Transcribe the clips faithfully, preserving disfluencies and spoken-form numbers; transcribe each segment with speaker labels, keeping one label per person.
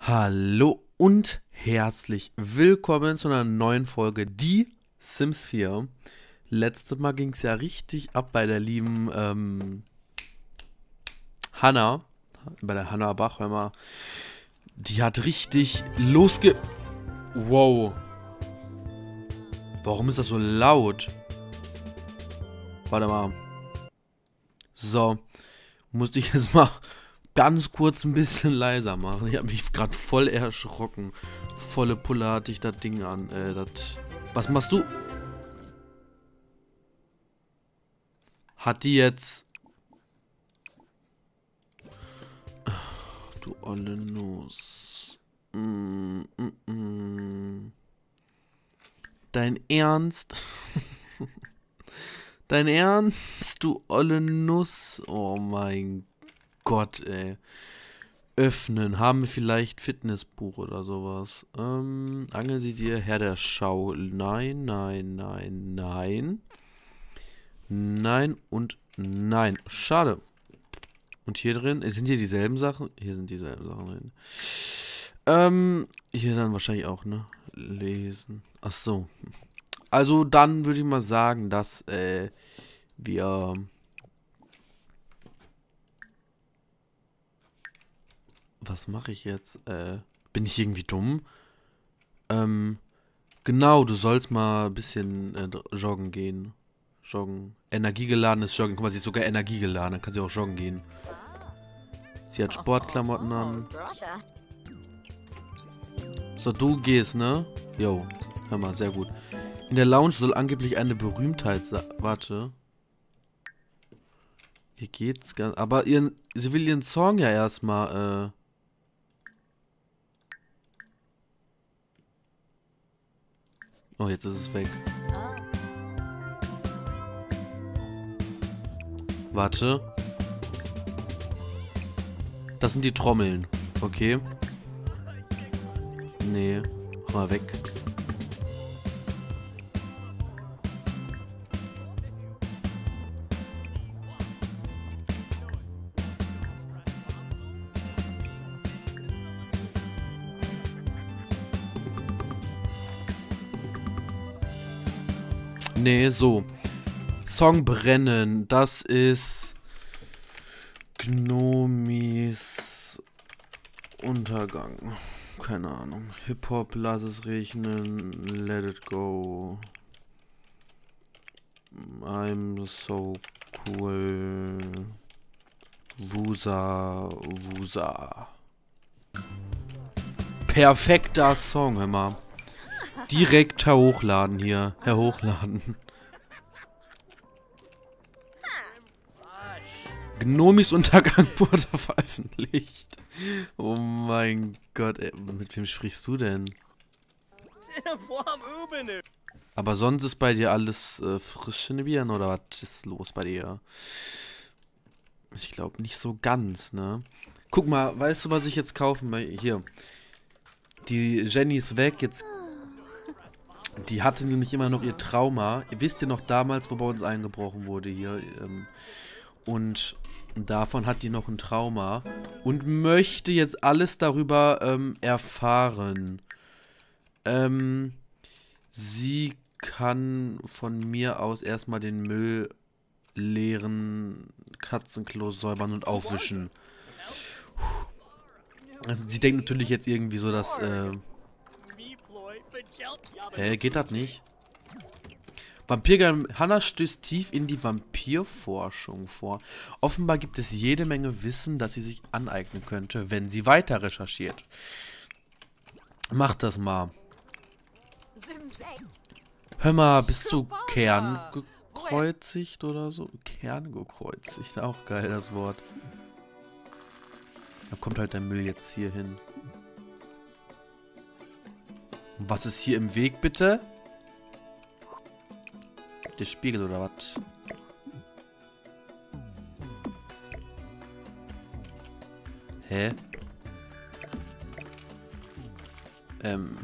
Speaker 1: Hallo und herzlich willkommen zu einer neuen Folge Die Sims vier. Letztes Mal ging es ja richtig ab bei der lieben ähm, Hannah, bei der Hannah Bach, hör mal. Die hat richtig losge... Wow. Warum ist das so laut? Warte mal. So. Musste ich jetzt mal ganz kurz ein bisschen leiser machen. Ich habe mich gerade voll erschrocken. Volle Pulle hatte ich das Ding an. Äh, das... Was machst du? Hat die jetzt... Du olle Nuss. Mm, mm, mm. Dein Ernst? Dein Ernst, du olle Nuss? Oh mein Gott, ey. Öffnen. Haben wir vielleicht Fitnessbuch oder sowas? Ähm, angeln Sie dir Herr der Schau. Nein, nein, nein, nein. Nein und nein. Schade. Und hier drin, sind hier dieselben Sachen? Hier sind dieselben Sachen drin. Ähm, hier dann wahrscheinlich auch, ne? Lesen. Ach so. Also dann würde ich mal sagen, dass, äh, wir... Was mache ich jetzt? Äh, bin ich irgendwie dumm? Ähm, genau, du sollst mal ein bisschen äh, joggen gehen. Joggen. Energiegeladenes Joggen. Guck mal, sie ist sogar energiegeladen. Dann kann sie auch joggen gehen. Sie hat Sportklamotten an. So, du gehst, ne? Jo. Hör mal, sehr gut. In der Lounge soll angeblich eine Berühmtheit sein. Warte. Hier geht's ganz... Aber ihren, sie will ihren Song ja erstmal, äh... Oh, jetzt ist es weg. Warte. Das sind die Trommeln. Okay. Nee. Mach mal weg. Nee, so. Song brennen. Das ist... Gnomis Untergang. Keine Ahnung. Hip-Hop, lass es regnen. Let it go. I'm so cool. Wusa, Wusa. Perfekter Song, hör mal. Direkt hochladen hier. Herhochladen. Gnomis Untergang wurde veröffentlicht. Oh mein Gott, ey, mit wem sprichst du denn? Aber sonst ist bei dir alles äh, frisch in den Bieren, oder was ist los bei dir? Ich glaube nicht so ganz, ne? Guck mal, weißt du, was ich jetzt kaufen möchte? Hier. Die Jenny ist weg, jetzt... Die hatte nämlich immer noch ihr Trauma. Wisst ihr noch damals, wo bei uns eingebrochen wurde hier? Ähm, und davon hat die noch ein Trauma. Und möchte jetzt alles darüber ähm, erfahren. Ähm, sie kann von mir aus erstmal den Müll leeren, Katzenklo säubern und aufwischen. Also sie denkt natürlich jetzt irgendwie so, dass... Äh, Hä, geht das nicht? Vampirgeheim Hannah stößt tief in die Vampirforschung vor. Offenbar gibt es jede Menge Wissen, das sie sich aneignen könnte, wenn sie weiter recherchiert. Mach das mal. Hör mal, bist du kerngekreuzigt oder so? Kerngekreuzigt, auch geil das Wort. Da kommt halt der Müll jetzt hier hin. Und was ist hier im Weg, bitte? Der Spiegel oder was? Hä? Ähm.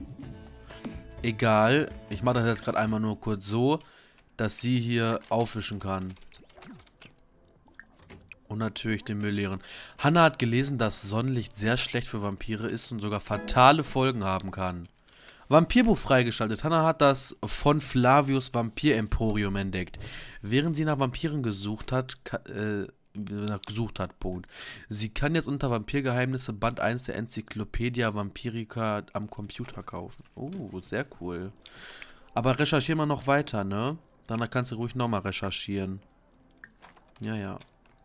Speaker 1: Egal. Ich mache das jetzt gerade einmal nur kurz so, dass sie hier aufwischen kann. Und Und natürlich den Müll leeren. Hannah hat gelesen, dass Sonnenlicht sehr schlecht für Vampire ist und sogar fatale Folgen haben kann. Vampirbuch freigeschaltet. Hannah hat das von Flavius Vampir-Emporium entdeckt. Während sie nach Vampiren gesucht hat, äh, gesucht hat, Punkt. Sie kann jetzt unter Vampirgeheimnisse Band eins der Enzyklopädia Vampirica am Computer kaufen. Oh, sehr cool. Aber recherchieren wir noch weiter, ne? Danach kannst du ruhig nochmal recherchieren. Ja, ja.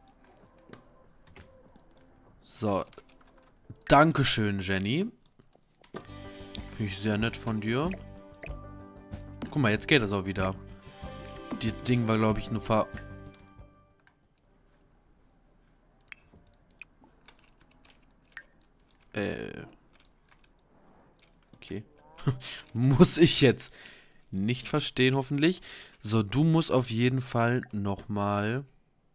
Speaker 1: So. Dankeschön, Jenny. Finde ich sehr nett von dir. Guck mal, jetzt geht das auch wieder. Die Ding war, glaube ich, nur ver... Äh... Okay. Muss ich jetzt nicht verstehen, hoffentlich. So, du musst auf jeden Fall nochmal...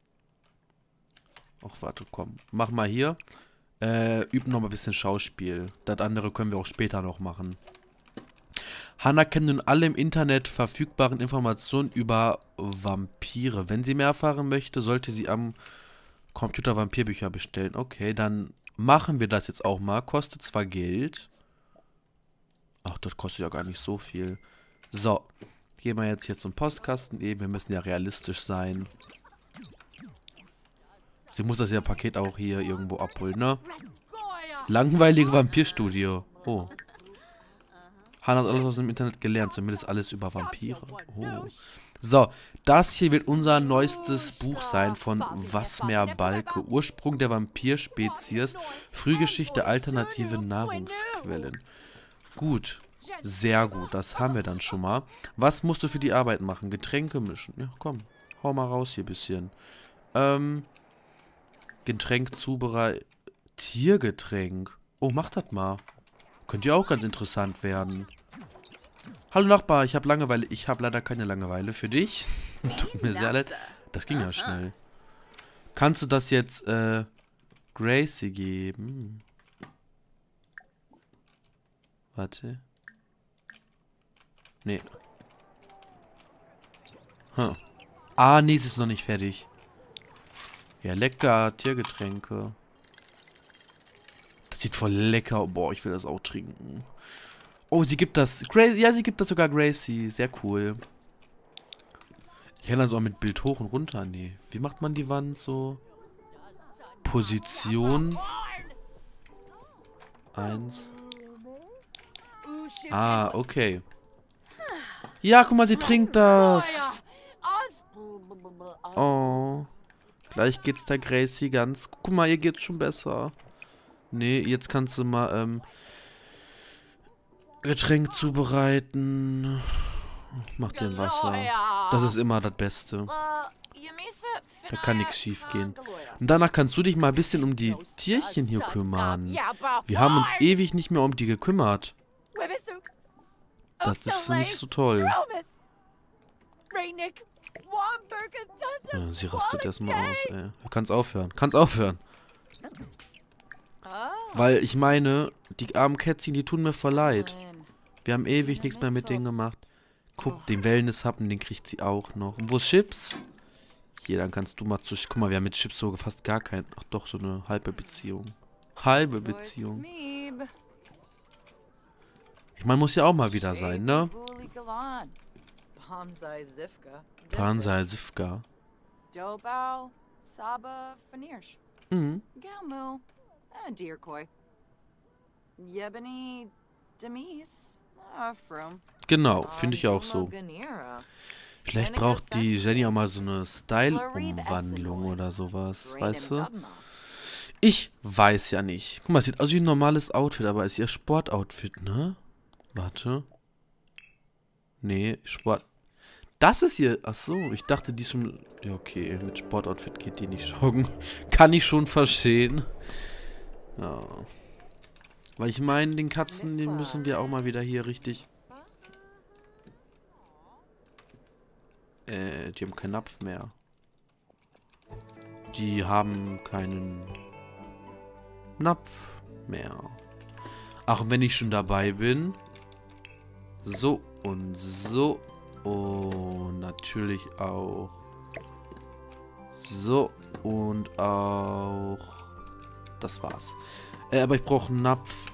Speaker 1: Ach, warte, komm. Mach mal hier. Äh, üben noch mal ein bisschen Schauspiel. Das andere können wir auch später noch machen. Hannah kennt nun alle im Internet verfügbaren Informationen über Vampire. Wenn sie mehr erfahren möchte, sollte sie am Computer Vampirbücher bestellen. Okay, dann machen wir das jetzt auch mal. Kostet zwar Geld. Ach, das kostet ja gar nicht so viel. So, gehen wir jetzt hier zum Postkasten eben. Wir müssen ja realistisch sein. Sie muss das ja Paket auch hier irgendwo abholen, ne? Langweilige Vampirstudio. Oh. Hannah hat alles aus dem Internet gelernt, zumindest alles über Vampire. Oh. So, das hier wird unser neuestes Buch sein von Wasmer Balke. Ursprung der Vampirspezies, Frühgeschichte, alternative Nahrungsquellen. Gut, sehr gut, das haben wir dann schon mal. Was musst du für die Arbeit machen? Getränke mischen. Ja, komm, hau mal raus hier ein bisschen. Ähm... Getränk zubereiten. Tiergetränk. Oh, mach das mal. Könnte ja auch ganz interessant werden. Hallo Nachbar, ich habe Langeweile. Ich habe leider keine Langeweile für dich. Tut mir sehr leid. Das ging ja schnell. Kannst du das jetzt, äh, Gracie geben? Warte. Nee. Huh. Ah, nee, sie ist noch nicht fertig. Ja, lecker. Tiergetränke. Das sieht voll lecker. Boah, ich will das auch trinken. Oh, sie gibt das. Gracie, ja, sie gibt das sogar Gracie. Sehr cool. Ich kann das auch mit Bild hoch und runter. Nee. Wie macht man die Wand so? Position. Eins. Ah, okay. Ja, guck mal, sie trinkt das. Oh. Gleich geht's der Gracie ganz... Guck mal, ihr geht's schon besser. Nee, jetzt kannst du mal, ähm... Getränk zubereiten. Mach dir ein Wasser. Das ist immer das Beste. Da kann nichts schief gehen. Und danach kannst du dich mal ein bisschen um die Tierchen hier kümmern. Wir haben uns ewig nicht mehr um die gekümmert. Das ist nicht so toll. Ja, sie rastet erstmal aus, ey. Kann's aufhören. Kann's aufhören. Weil, ich meine, die armen Kätzchen, die tun mir voll leid. Wir haben ewig nichts mehr mit denen gemacht. Guck, den Wellness-Happen, den kriegt sie auch noch. Und wo ist Chips? Hier, dann kannst du mal zu... Guck mal, wir haben mit Chips so fast gar kein... Ach doch, so eine halbe Beziehung. Halbe Beziehung. Ich meine, muss ja auch mal wieder sein, ne? Pansai Zivka. Mhm. Genau, finde ich auch so. Vielleicht braucht die Jenny auch mal so eine Style-Umwandlung oder sowas, weißt du? Ich weiß ja nicht. Guck mal, es sieht aus wie ein normales Outfit, aber ist ihr Sportoutfit, ne? Warte. Nee, Sport... Das ist hier... Achso, ich dachte, die ist schon... Ja, okay, mit Sportoutfit geht die nicht joggen. Kann ich schon verstehen. Ja. Weil ich meine, den Katzen, den müssen wir auch mal wieder hier richtig... Äh, die haben keinen Napf mehr. Die haben keinen Napf mehr. Ach, wenn ich schon dabei bin. So und so. Und natürlich auch so Und auch... Das war's. Äh, aber ich brauche einen Napf.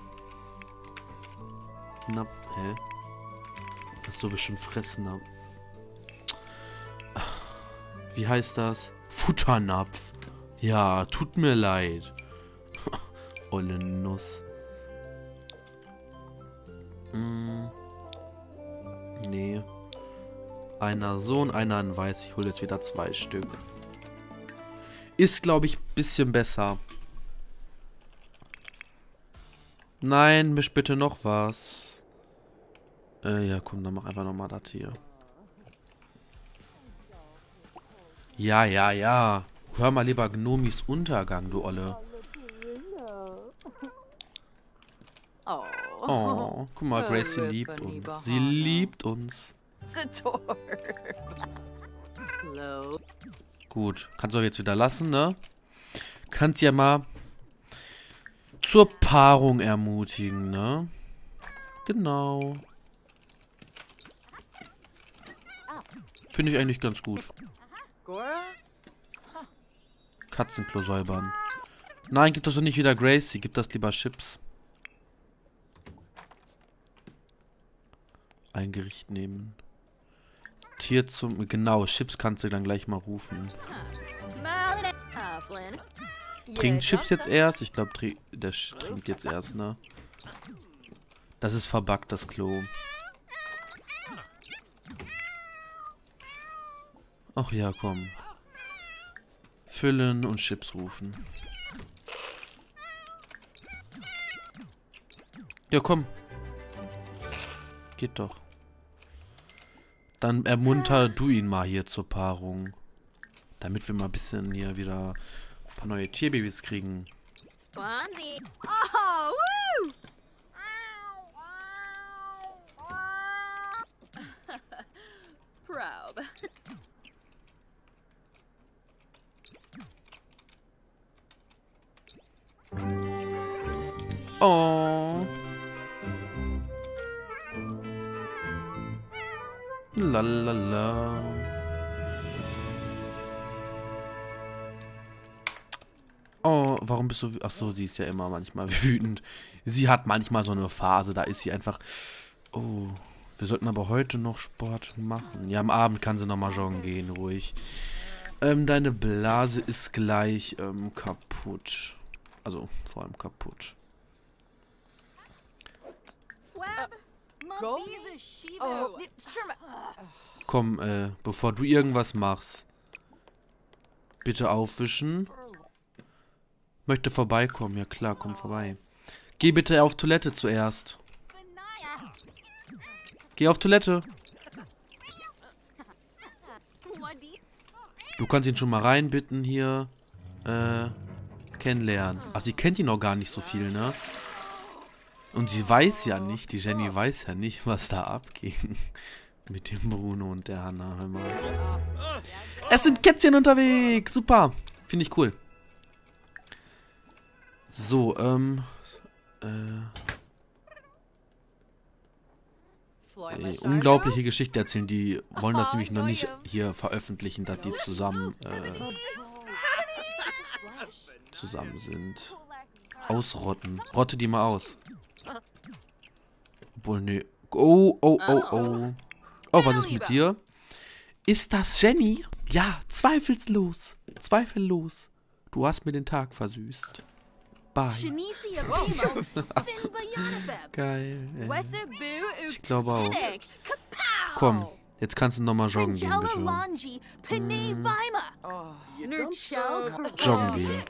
Speaker 1: Napf, hä? Das ist so bestimmt Fressnapf. Wie heißt das? Futternapf. Ja, tut mir leid. Olle Nuss. Hm. Nee. Einer so und einer in weiß. Ich hole jetzt wieder zwei Stück. Ist, glaube ich, ein bisschen besser. Nein, misch bitte noch was. Äh, ja, komm, dann mach einfach nochmal das hier. Ja, ja, ja. Hör mal lieber Gnomis Untergang, du Olle. Oh, guck mal, Grace, sie liebt uns. Sie liebt uns. Gut, kannst du jetzt wieder lassen, ne? Kannst ja mal zur Paarung ermutigen, ne? Genau. Finde ich eigentlich ganz gut. Katzenklo säubern. Nein, gib das doch nicht wieder Gracie. Gib das lieber Chips. Ein Gericht nehmen. Tier zum... Genau, Chips kannst du dann gleich mal rufen. Trinkt Chips jetzt erst? Ich glaube, der trinkt jetzt erst, ne? Das ist verbuggt, das Klo. Ach ja, komm. Füllen und Chips rufen. Ja, komm. Geht doch. Dann ermunter du ihn mal hier zur Paarung. Damit wir mal ein bisschen hier wieder ein paar neue Tierbabys kriegen. Oh. Lalala. Oh, warum bist du... Ach so, sie ist ja immer manchmal wütend. Sie hat manchmal so eine Phase, da ist sie einfach... Oh, wir sollten aber heute noch Sport machen. Ja, am Abend kann sie nochmal joggen gehen, ruhig. Ähm, deine Blase ist gleich ähm, kaputt. Also, vor allem kaputt. Komm, äh, bevor du irgendwas machst. Bitte aufwischen. Möchte vorbeikommen. Ja klar, komm vorbei. Geh bitte auf Toilette zuerst. Geh auf Toilette. Du kannst ihn schon mal reinbitten hier. Äh, kennenlernen. Ach, sie kennt ihn noch gar nicht so viel, ne? Und sie weiß ja nicht, die Jenny weiß ja nicht, was da abging. Mit dem Bruno und der Hannah. Hör mal. Es sind Kätzchen unterwegs. Super. Finde ich cool. So, ähm. Äh. Ey, unglaubliche Geschichte erzählen. Die wollen das nämlich noch nicht hier veröffentlichen, dass die zusammen, äh, zusammen sind. Ausrotten. Rotte die mal aus. Obwohl, nee. Oh, oh, oh, oh. Oh, was ist mit dir? Ist das Jenny? Ja, zweifellos. Zweifellos. Du hast mir den Tag versüßt. Bye. Geil, ey. Ich glaube auch. Komm, jetzt kannst du nochmal joggen gehen, bitte. Hm. Joggen gehen.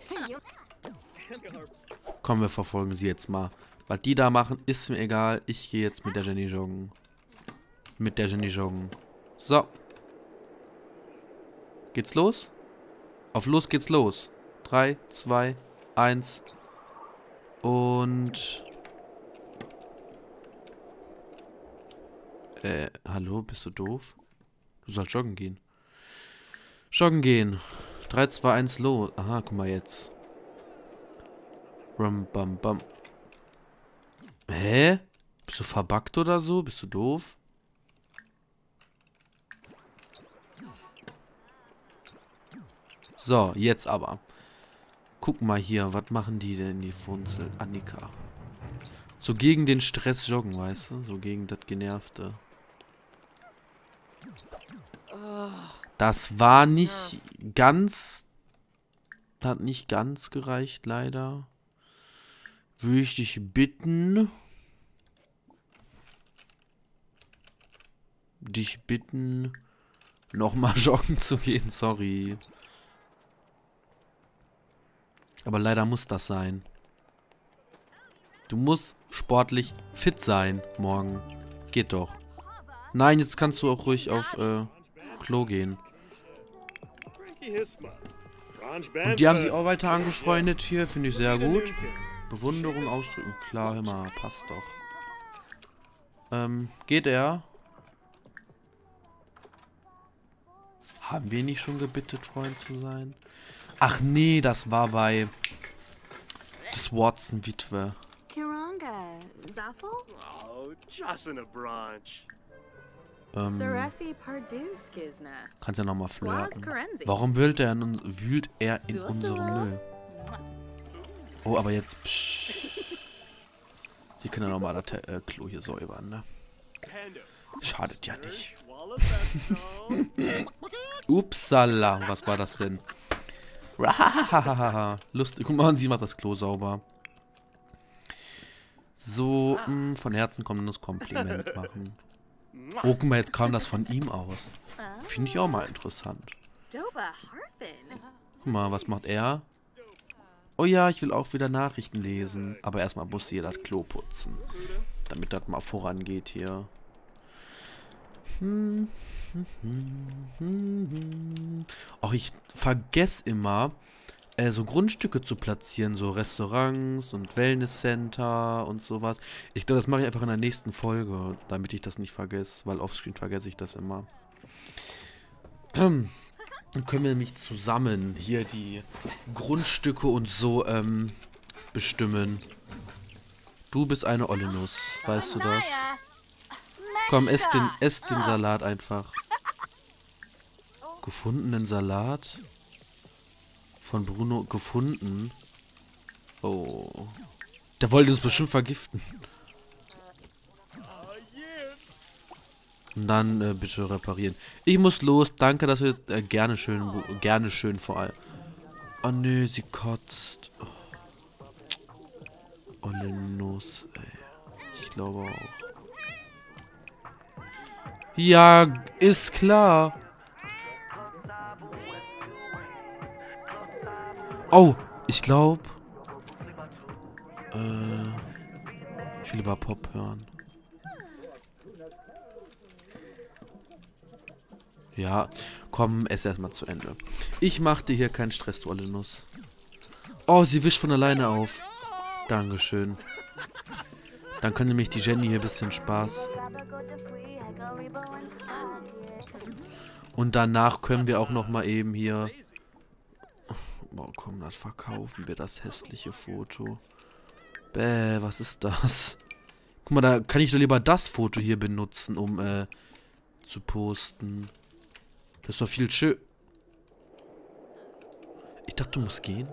Speaker 1: Komm, wir verfolgen sie jetzt mal. Was die da machen, ist mir egal. Ich gehe jetzt mit der Jenny joggen. Mit der Jenny joggen. So. Geht's los? Auf los geht's los. drei, zwei, eins. Und... Äh, hallo? Bist du doof? Du sollst joggen gehen. Joggen gehen. drei, zwei, eins, los. Aha, guck mal jetzt. Rum, bam, bam. Hä? Bist du verbuggt oder so? Bist du doof? So, jetzt aber. Guck mal hier, was machen die denn, die Funzel? Annika. So gegen den Stress joggen, weißt du? So gegen das Genervte. Das war nicht ganz... Hat nicht ganz gereicht, leider. Würde ich dich bitten... Dich bitten... Nochmal joggen zu gehen, sorry. Aber leider muss das sein. Du musst sportlich fit sein morgen. Geht doch. Nein, jetzt kannst du auch ruhig auf äh, Klo gehen. Und die haben sich auch weiter angefreundet hier. Finde ich sehr gut. Bewunderung ausdrücken. Klar, immer. Passt doch. Ähm, geht er? Haben wir nicht schon gebittet, Freund zu sein? Ach nee, das war bei... Das Watson-Witwe.
Speaker 2: Kiranga, Zaffel?
Speaker 3: Oh, just in a brunch.
Speaker 1: Ähm,
Speaker 2: Serefi Parduskizna.
Speaker 1: kannst ja nochmal flirten.
Speaker 2: Guas Karenzi.
Speaker 1: Warum wühlt er in, uns, wühlt er in unserem Müll? Oh, aber jetzt... Psch. Sie können ja nochmal das äh, Klo hier säubern, ne? Schadet ja nicht. Upsala, was war das denn? Lustig. Guck mal, sie macht das Klo sauber. So, mh, von Herzen kommendes Kompliment machen. Oh, guck mal, jetzt kam das von ihm aus. Finde ich auch mal interessant. Guck mal, was macht er? Oh ja, ich will auch wieder Nachrichten lesen. Aber erstmal muss sie das Klo putzen. Damit das mal vorangeht hier. Hm. Ach, ich vergesse immer, äh, so Grundstücke zu platzieren, so Restaurants und Wellnesscenter und sowas. Ich glaube, das mache ich einfach in der nächsten Folge, damit ich das nicht vergesse, weil offscreen vergesse ich das immer. Ähm, dann können wir nämlich zusammen hier die Grundstücke und so ähm, bestimmen. Du bist eine olle Nuss, weißt du das? Komm, ess den, ess den Salat einfach. Gefundenen Salat? Von Bruno gefunden? Oh. Der wollte uns bestimmt vergiften. Und dann äh, bitte reparieren. Ich muss los. Danke, dass wir... Äh, gerne schön. Gerne schön vor allem. Oh nö, sie kotzt. Oh, ne Nuss, ey. Ich glaube auch. Ja, ist klar. Oh, ich glaube... Äh, ich will lieber Pop hören. Ja, komm, ess erstmal zu Ende. Ich mach dir hier keinen Stress, du olle Nuss. Oh, sie wischt von alleine auf. Dankeschön. Dann kann nämlich die Jenny hier ein bisschen Spaß. Und danach können wir auch noch mal eben hier... Boah, komm, das verkaufen wir, das hässliche Foto. Bäh, was ist das? Guck mal, da kann ich doch lieber das Foto hier benutzen, um äh, zu posten. Das ist doch viel schön. Ich dachte, du musst gehen.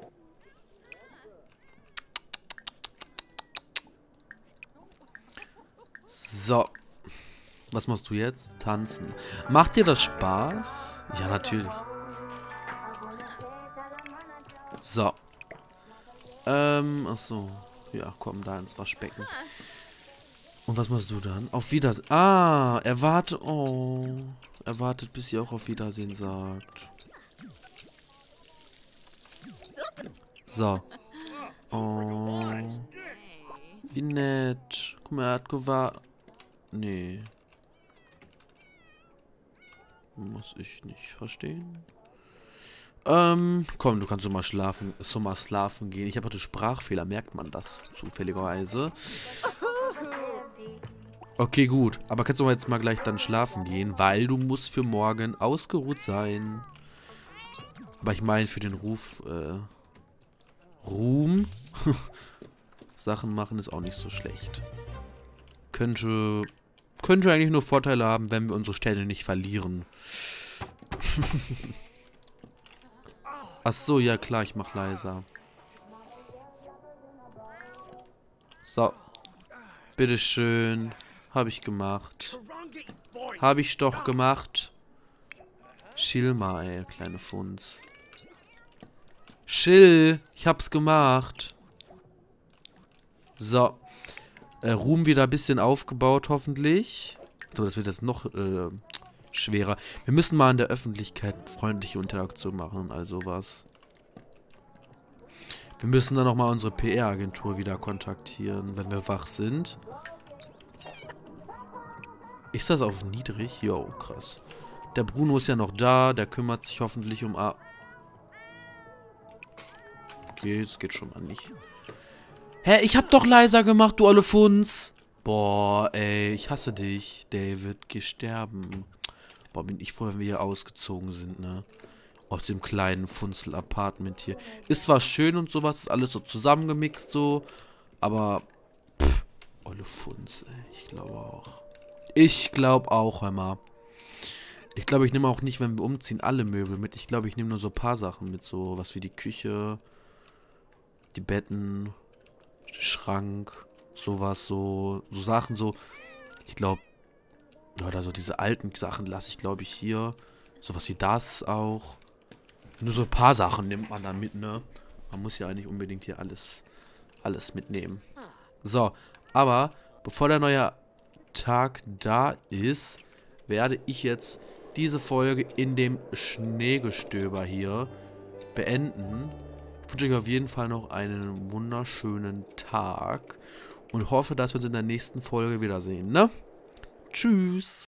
Speaker 1: So. Was machst du jetzt? Tanzen. Macht dir das Spaß? Ja, natürlich. So. Ähm, ach so. Ja, komm da ins Waschbecken. Und was machst du dann? Auf Wiedersehen. Ah, er wartet. Oh. Er wartet, bis sie auch auf Wiedersehen sagt. So. Oh. Wie nett. Guck mal, er hat gewartet. Nee. Muss ich nicht verstehen. Ähm, komm, du kannst so mal schlafen, so mal schlafen gehen. Ich habe heute Sprachfehler, merkt man das zufälligerweise. Okay, gut. Aber kannst du mal jetzt mal gleich dann schlafen gehen, weil du musst für morgen ausgeruht sein. Aber ich meine für den Ruf, äh, Ruhm. Sachen machen ist auch nicht so schlecht. Könnte, könnte eigentlich nur Vorteile haben, wenn wir unsere Sterne nicht verlieren. Ach so, ja klar, ich mach leiser. So. Bitteschön. Habe ich gemacht. Habe ich doch gemacht. Chill mal, ey, kleine Funz. Chill. Ich hab's gemacht. So. Äh, Ruhm wieder ein bisschen aufgebaut, hoffentlich. So, das wird jetzt noch äh, schwerer. Wir müssen mal in der Öffentlichkeit freundliche Interaktion machen, also was. Wir müssen dann nochmal unsere P R-Agentur wieder kontaktieren, wenn wir wach sind. Ist das auf niedrig? Jo, krass. Der Bruno ist ja noch da, der kümmert sich hoffentlich um... A okay, das geht schon mal nicht. Hä, ich hab doch leiser gemacht, du olle Funz. Boah, ey, ich hasse dich, David. Geh sterben. Boah, bin ich froh, wenn wir hier ausgezogen sind, ne? Aus dem kleinen Funzel-Apartment hier. Ist zwar schön und sowas, ist alles so zusammengemixt so, aber... Pff, olle Funz, ey. Ich glaube auch. Ich glaube auch, hör mal. Ich glaube, ich nehme auch nicht, wenn wir umziehen, alle Möbel mit. Ich glaube, ich nehme nur so ein paar Sachen mit, so was wie die Küche, die Betten, der Schrank, sowas, so, so Sachen, so, ich glaube, oder so diese alten Sachen lasse ich, glaube ich, hier. Sowas wie das auch. Nur so ein paar Sachen nimmt man da mit, ne? Man muss ja eigentlich unbedingt hier alles, alles mitnehmen. So, aber bevor der neue Tag da ist, werde ich jetzt diese Folge in dem Schneegestöber hier beenden. Ich wünsche euch auf jeden Fall noch einen wunderschönen Tag und hoffe, dass wir uns in der nächsten Folge wiedersehen, ne? Tschüss!